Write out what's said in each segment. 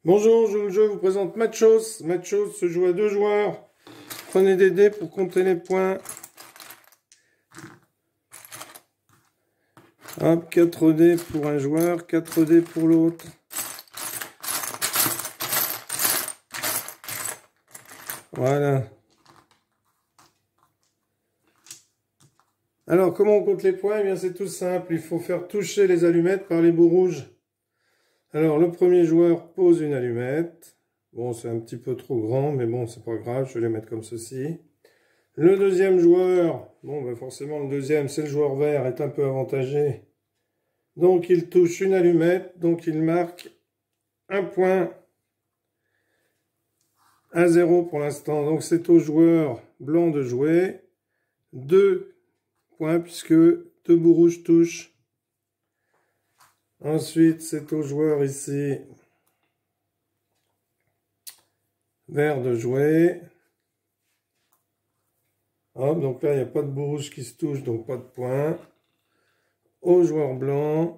Bonjour, je vous présente Matchos. Matchos se joue à 2 joueurs. Prenez des dés pour compter les points. Hop, 4 dés pour un joueur, 4 dés pour l'autre. Voilà. Alors, comment on compte les points? Eh bien, c'est tout simple. Il faut faire toucher les allumettes par les bouts rouges. Alors, le premier joueur pose une allumette. Bon, c'est un petit peu trop grand, mais bon, c'est pas grave. Je vais les mettre comme ceci. Le deuxième joueur, bon, ben forcément, le deuxième, c'est le joueur vert, est un peu avantagé. Donc, il touche une allumette. Donc, il marque un point à 0 pour l'instant. Donc, c'est au joueur blanc de jouer. 2 points, puisque 2 bouts rouges touchent. Ensuite, c'est au joueur ici vert de jouer. Hop, donc là, il n'y a pas de bout rouge qui se touche, donc pas de points. Au joueur blanc.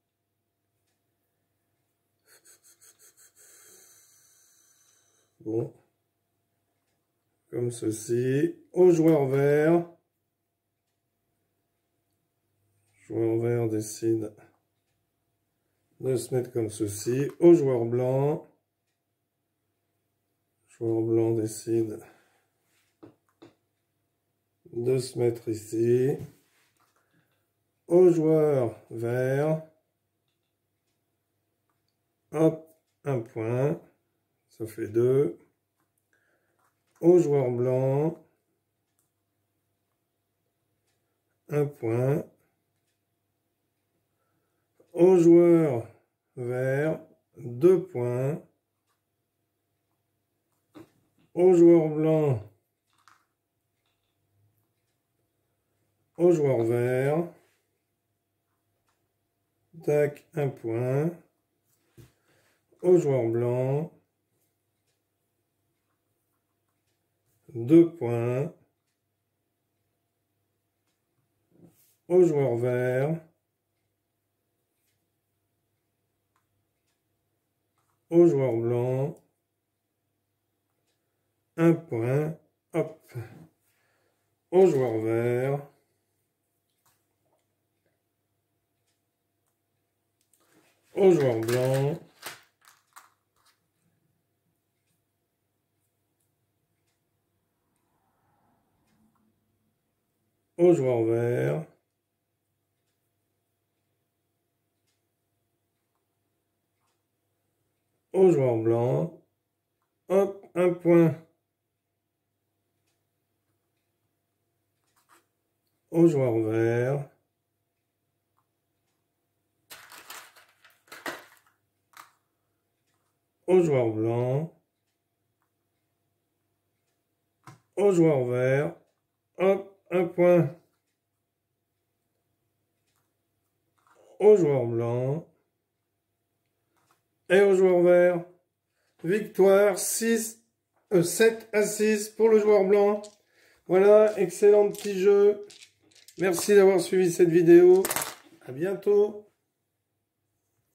Bon. Comme ceci. Au joueur vert. Le joueur vert décide de se mettre comme ceci. Au joueur blanc. Le joueur blanc décide de se mettre ici. Au joueur vert. Hop, un point. Ça fait 2. Au joueur blanc. Un point. Au joueur vert. 2 points. Au joueur blanc. Au joueur vert. Tac, un point. Au joueur blanc. 2 points. Au joueur vert. Au joueur blanc. Un point. Hop. Au joueur vert. Au joueur blanc. Au joueur vert. Au joueur blanc. Hop, un point. Au joueur vert. Au joueur blanc. Au joueur vert. Hop, un point. Au joueur blanc. Et au joueur vert. Victoire 7 à 6 pour le joueur blanc. Voilà, excellent petit jeu. Merci d'avoir suivi cette vidéo. À bientôt.